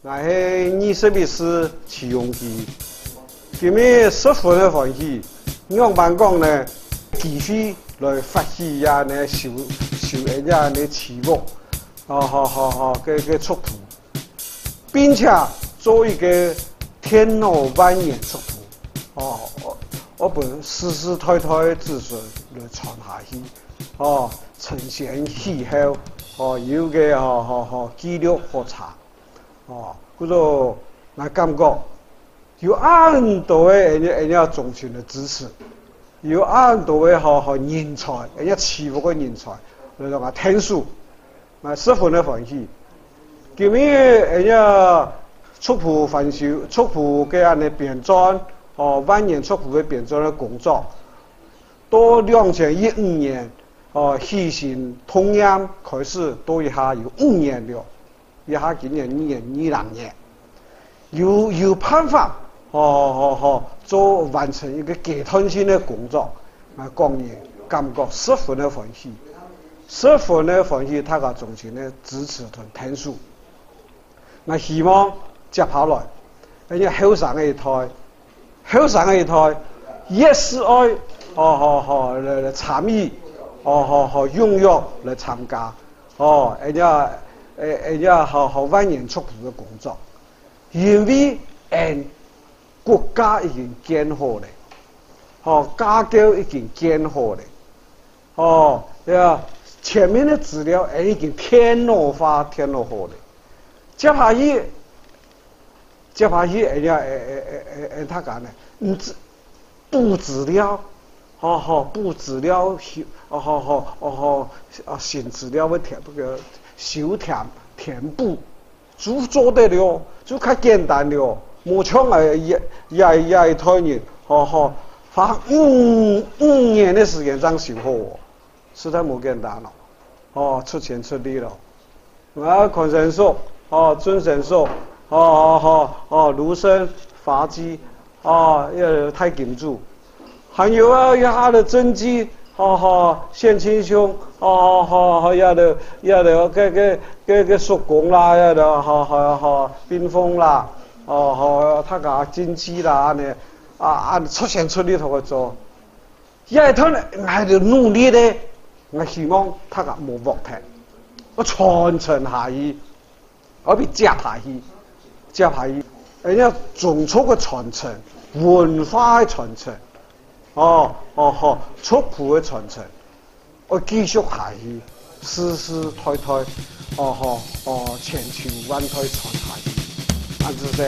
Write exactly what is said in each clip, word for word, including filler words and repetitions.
我是二十一世启用期，今日十分的欢喜。样板讲呢，继续来发起呀呢受受人家的期望，哦好好好，个个族谱，并且做一个天罗万言族谱，哦，我我本世世代代子孙来传下去，哦，承先启后，哦有个好好好记录和查。哦，故作我感觉有很多的人家人家众群的支持，有很多的好好人才，人家欺负个人才，来让我听书，我十分的欢喜。今日人家族谱翻修，族谱嘅安尼编撰，哦，万年族谱嘅编撰的工作，到两千一五年，哦，起薪同样开始到一下有五年了。一下今年二零二零年，有有办法，哦哦哦，做完成一个阶段性的工作，啊，工人感觉十分的欢喜，十分的欢喜，他个中心的支持同听数。我希望接下来，人家后生的一代，后生的一代也是爱，哦哦哦来来参与，哦哦哦踊跃来参加，哦，人家。诶，人家好好万年族谱的工作，因为誒國家已經建好咧，哦，家教已經建好咧，哦，對啊，前面的資料誒已經天羅化天羅好咧，接下去，接下去人家誒誒誒誒誒，他講咧，嗯，補資料，好好補資料，哦好好哦好啊新資料嘅填嗰個。修填填补，就做得了，就較簡單了。冇像係一一一一台人，好好花五五年的時間這樣修好，實在冇簡單咯。哦，出錢出力咯。我看神說，哦，尊神說，哦哦哦哦，盧生法基，哦，要太金主，還有啊，他的政績。好好，县青兄，哦好好，要的要的，个个个个叔公啦，要的，好好好，冰封啦，哦好，他个经济啦，安尼啊按出钱出力头去做，也他呢还得努力的，我希望他个冇忘停，我传承下去，我比接下去，接下去，人家种族的传承，文化的传承。哦哦好，族谱的传承，我继续下去，世世代代，哦好哦千秋万代传下去，安子说。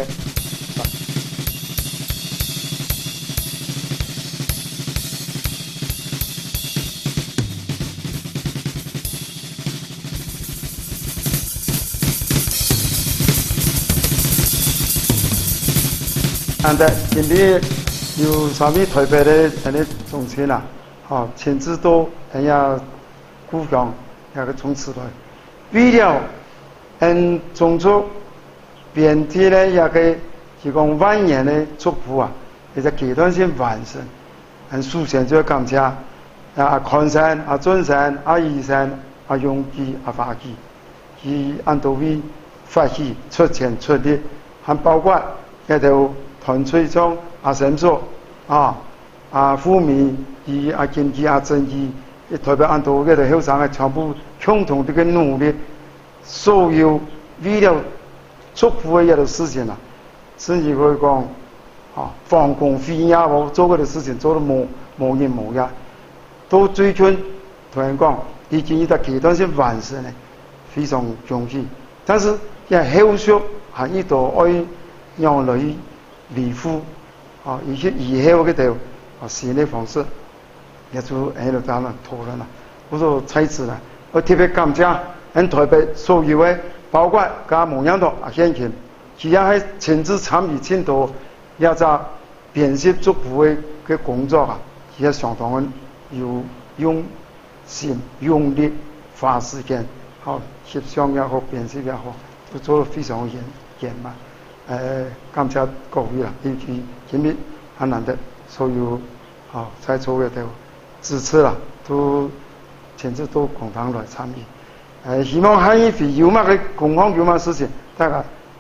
安的，今天。有啥咪台北的人的中心啦，哦，亲自到人家故乡那个从此来，为了嗯种族编辑呢也个提供万年的族谱啊，也在阶段性完成。很首先就要感谢啊康山、啊尊山、啊义山、啊永基、啊华基，以按都为发起出钱出力，还包括那头团队中。啊，神作啊，啊，富民以啊经济啊政治，特别按到嗰度后生嘅全部共同的个努力，所有为了祝福嘅一个事情啊，甚至可以讲啊，放工飞也好，做嗰啲事情做得冇冇人冇呀，都最近同人讲已经一个阶段性完成咧，非常恭喜。但是也后续还一度爱让来维护。啊，一些以后嗰度啊，新的方式，也就喺度咱们讨論啦。我說在此啦，我特別感謝喺台北所有嘅，包括加蒙陽堂啊現前，佢也係親自參與簽到，也就編輯族譜嘅嘅工作啊，佢係相當嘅有用心、用力、花時間，好協商也好，編輯也好，都做得非常嚴嚴嘛。誒、呃，感謝各位啦，尤其今日很難得所有啊在座嘅都支持啦，都親自都共同來參與。誒、呃，希望喺一有乜嘅共享有乜事情，大家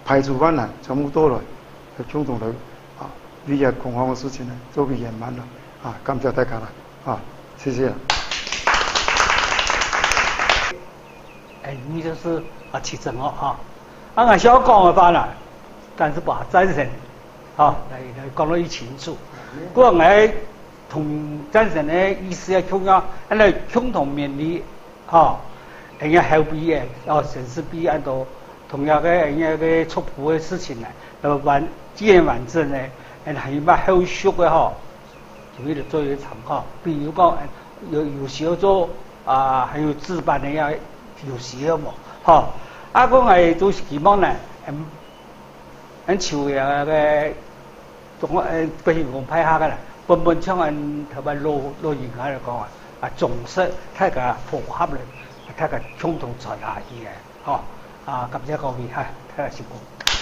排除万难，全部都来，共同来啊，为了公方的事情呢，做个圆满了啊！感谢大家了啊，谢谢。 哎，你就是啊，提升哦哈，啊，俺小讲的话呢，但是把战神，啊，来来讲得一清楚，我俺同战神的意思要共样，俺来共同面对，哈，人家后边的哦，城市边按到同样的人家个出谱的事情呢，那么完既然完整呢，俺还有把后续的哈，就为了做一个参考，比如讲有有时候做啊，还有自办的呀。有时候嘛，吼，啊，我係都是希望呢，嗯，咱潮嘅嘅，同我誒，不如講派下嘅啦，本本唱人頭擺攞攞言下嚟講啊，啊，重視睇個符合咧，睇個共同在下意嘅，吼，啊，感謝各位嚇，睇下成功。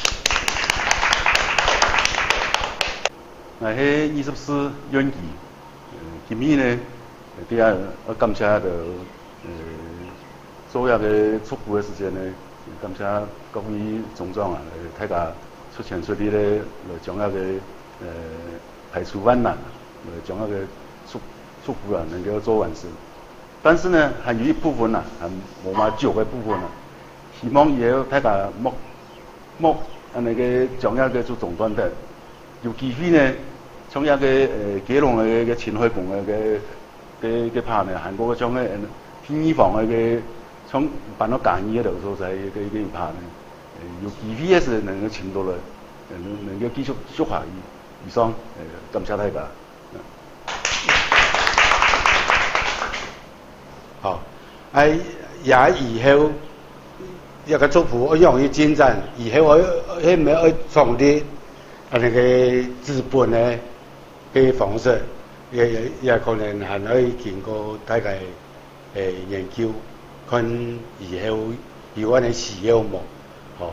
我係二十四元氣，今年呢，第二我感謝到誒。所有嘅出步嘅時間呢，感謝各位總長啊，大家出錢出力咧，來將那個誒排除萬難，來將那個出出步啊能夠做完事。但是呢，還有一部分啊，係冇嘛少嘅部分啊，希望以後大家莫莫啊那個將那個做總斷的，有機會呢，從那個誒基隆嘅嘅前海港嘅嘅嘅嘅拍呢，韓國嘅將嘅天衣房嘅嘅。從辦到簡易嗰度所在嘅嘅拍呢，有機會是能夠請到來，能能夠繼續續下以以上，誒感謝大家。 好，誒也以後一個族譜我容易進展，以後我係咪要創立啊那個資本呢嘅方式，也也也可能係可以經過大家誒研究。看以後有關嘅需要冇，哦，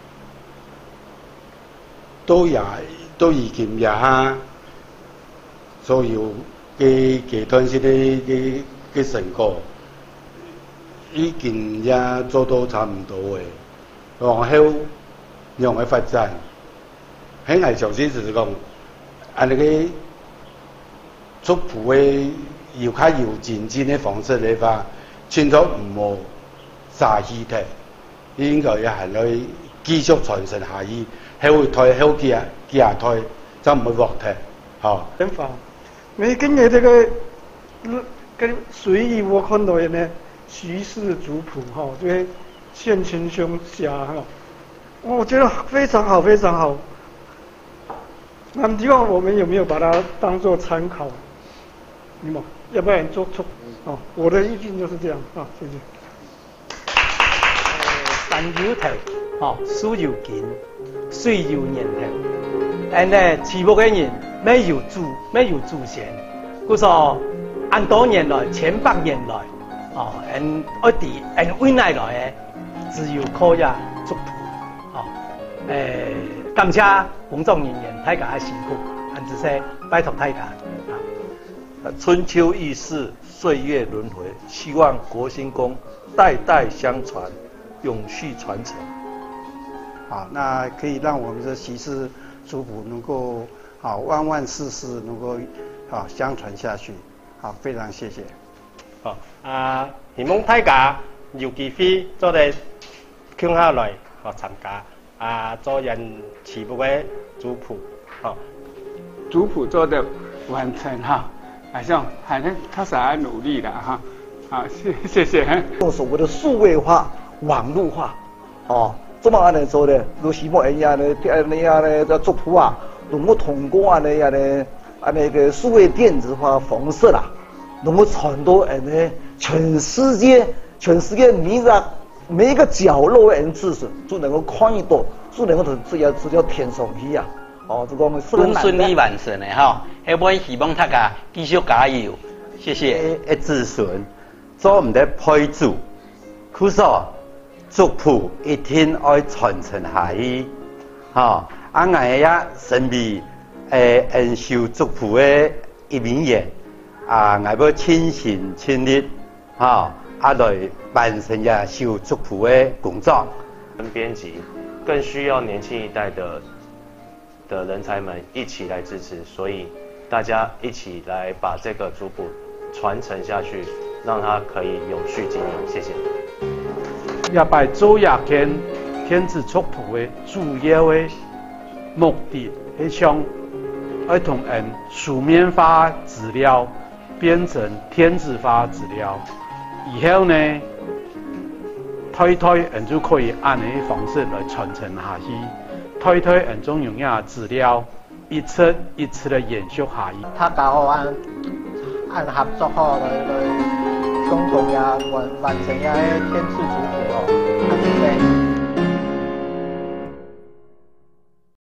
都也都已經也下所有嘅階段性嘅嘅嘅成果，已經也做到差唔多嘅，然後讓佢發展，喺藝術先就是講，按那個族譜嘅要較有漸進嘅方式嚟法。清楚唔好殺氣體，應該也係去繼續傳承下去，後代後繼繼下代就唔會獲體，嚇。 想法，你今日這個跟隨意我看到嘅呢，徐氏族譜哈，就係現前兄下哈，我覺得非常好，非常好。那麼希望我們有沒有把它當作參考？你們要不然做出。哦，我的意見就是這樣啊，謝謝。 山有頭，哦，樹有根，水有源頭。誒呢，起步嘅人沒有祖，沒有祖先。故說按多年來，千百年來，哦，誒我哋誒未來來嘅，只有靠呀族譜，哦，誒感謝工作人員大家嘅辛苦，按之些拜託大家。 春秋易逝，岁月轮回，希望国兴宫代代相传，永续传承。 好，那可以让我们的习氏族谱能够好万万世世能够好相传下去。好，非常谢谢。 好啊，希望大家有機會做嚟傾下來學參加啊，做人全部嘅族譜，好， 族譜做的完成哈。好像反正他是很努力的哈，好，谢谢谢。 用所谓的数位化、网络化，哦，这么样来做的，如希望人家呢，那样呢，这族谱啊，能够通过啊那样呢，啊那个数位电子化方式啦，能够传到人呢全世界，全世界每个每一个角落的人知识，就能够看得到，就能够从这些资料填上去啊。哦，这个顺顺利完成的哈，下尾希望大家繼續加油，謝謝。 一子孫做唔得配祖，佢說族譜一定要傳承下去，哈，啊我也身為誒恩修族譜嘅一名員，啊我要親身親力，哈，啊來完成呀修族譜嘅工作。 編輯更需要年轻一代的的人才们一起来支持，所以大家一起来把这个族谱传承下去，让它可以永续经营。谢谢。 也拜周亚天天子族谱的主要的目的，是想要同人书面化资料变成电子化资料，以后呢，推推人就可以按呢方式来传承下去，推推人中用嘅资料一次一次的延续下去。 他搞按按合作好来来共同也完完成呀电子族谱哦，